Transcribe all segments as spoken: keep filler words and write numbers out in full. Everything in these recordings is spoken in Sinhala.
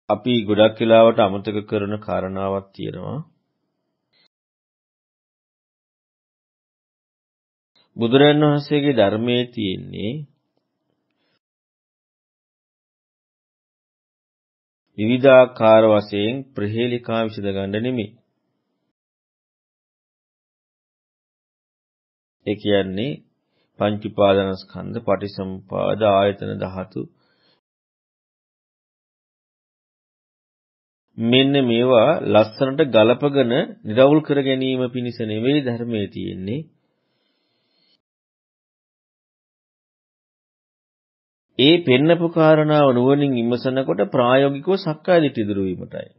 අපි ගොඩක් වෙලාවට අමතක කරන කාරණාවක් තියෙනවා. බුදුරජාණන් වහන්සේගේ ධර්මයේ තියෙන්නේ විවිධාකාර වශයෙන් ප්‍රහේලිකා විසඳ ගන්න නෙමෙයි. ඒ කියන්නේ පංච උපාදානස්කන්ධ, පටිසමුපාද, ආයතන ධාතු මෙන්න මේවා ලස්සනට ගලපගෙන නිරවුල් කර ගැනීම පිණිස නෙවෙයි ධර්මයේ තියෙන්නේ. ඒ පෙන්නපු කාරණාව නුවණින් විමසනකොට ප්‍රායෝගිකව සක්කාය දිට්ඨිය දුරු වීමටයි.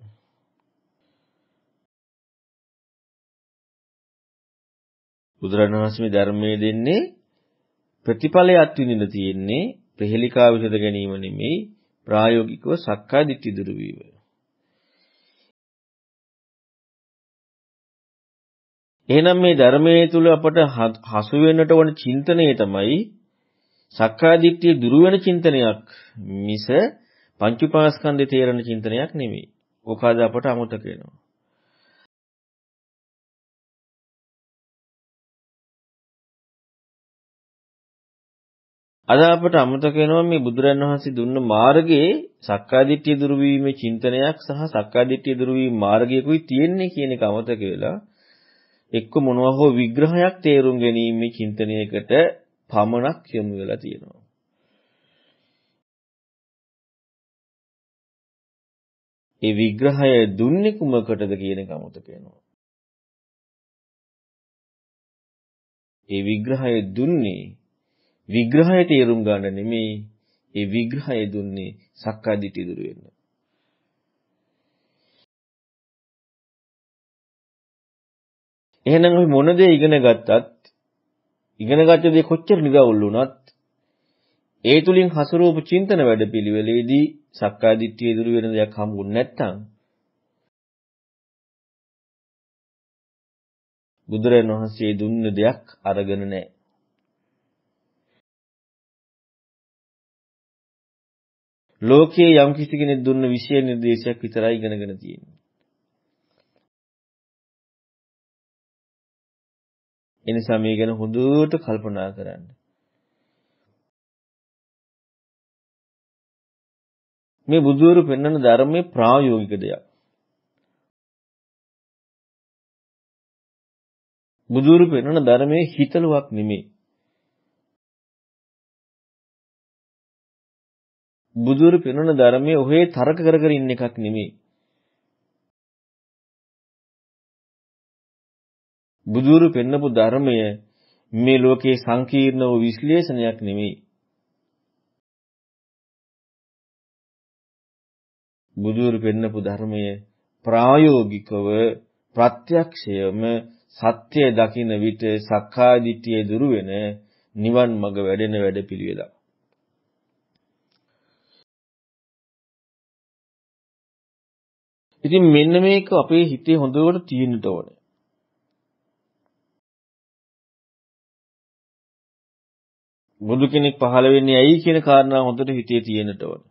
බුදුරණන් වහන්සේ මේ ධර්මයේ දෙන්නේ ප්‍රතිඵලයක් විඳින්න තියෙන්නේ ප්‍රහෙලිකා විසඳ ගැනීම නෙමෙයි ප්‍රායෝගිකව සක්කාය දිට්ඨිය දුරු වීම. එහෙනම් මේ ධර්මයේ තුල අපට හසු වෙන්නට ඕන චින්තනය තමයි සක්කාය දිට්ඨිය දුරු වෙන චින්තනයක් මිස පංච උපාස්කන්ධේ තේරෙන චින්තනයක් නෙමෙයි. ඕකද අපට අමතක වෙනවා. අද අපට අමතක වෙනවා මේ බුදුරන් වහන්සේ දුන්න මාර්ගයේ සක්කාය දිට්ඨිය දුරු වීමේ චින්තනයක් සහ සක්කාය දිට්ඨිය දුරු වීම මාර්ගයකුයි තියෙන්නේ කියන එක අමතක වෙලා එක්ක මොනවා හෝ විග්‍රහයක් තේරුම් ගැනීමේ චින්තනයකට පමණක් යොමු වෙලා තියෙනවා. ඒ විග්‍රහය දුන්නේ කුමකටද කියන එක අමතක වෙනවා. ඒ විග්‍රහය දුන්නේ විග්‍රහය තේරුම් ගන්න නෙමෙයි, ඒ විග්‍රහය දුන්නේ සක්කාය දිට්ඨිය දුරු වෙන්න. එහෙනම් අපි මොන දේ ඉගෙන ගත්තත් ඉගෙන ගත්ත දේ කොච්චර නිරවුල් වුණත් ඒ තුලින් හසුරුවපු චින්තන වැඩපිළිවෙලේදී සක්කාය දිට්ඨිය දුරු වෙන දෙයක් හම්බුනේ නැත්නම් බුදුරජාණන් වහන්සේ දුන්න දෙයක් අරගෙන නැහැ. ලෝකයේ යම් කිසි කෙනෙක් දුන්න විශේෂ නිර්දේශයක් විතරයි ඉගෙනගෙන තියෙන්නේ. ඒ නිසා මේ ගැන හොඳට කල්පනා කරන්න. මේ බුදුවරු පෙන්වන ධර්මයේ ප්‍රායෝගික දෙයක්. බුදුවරු පෙන්වන ධර්මයේ හිතලුවක් නෙමෙයි. බුදුවරු පෙන්වන ධර්මයේ ඔහේ තරක කර කර ඉන්න එකක් නෙමෙයි. බුදුවරු පෙන්නපු ධර්මය මේ ලෝකේ සංකීර්ණ වූ විශ්ලේෂණයක් නෙමෙයි. බුදුවරු පෙන්නපු ධර්මය ප්‍රායෝගිකව ප්‍රත්‍යක්ෂයම සත්‍ය දකින විට සක්කාය දිට්ඨිය දුරු වෙන නිවන් මඟ වැඩෙන වැඩපිළිවෙල. ඉතින් මෙන්න මේක අපේ හිතේ හොඳට තියෙන්නට ඕනේ. බුදු කෙනෙක් පහළ වෙන්නේ ඇයි කියන කාරණාව හොඳට හිතේ තියෙන්නට ඕනේ.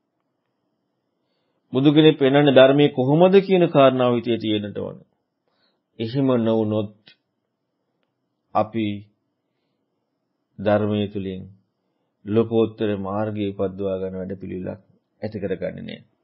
බුදු කෙනෙක් පෙන්වන්නේ ධර්මයේ කොහොමද කියන කාරණාව හිතේ තියෙන්නට ඕනේ. එහෙම නොවුනොත් අපි ධර්මයේ තුලින් ලෝකෝත්තර මාර්ගය උපද්දවා ගන්න වැඩ පිළිවිලක් ඇති කරගන්නේ නැහැ.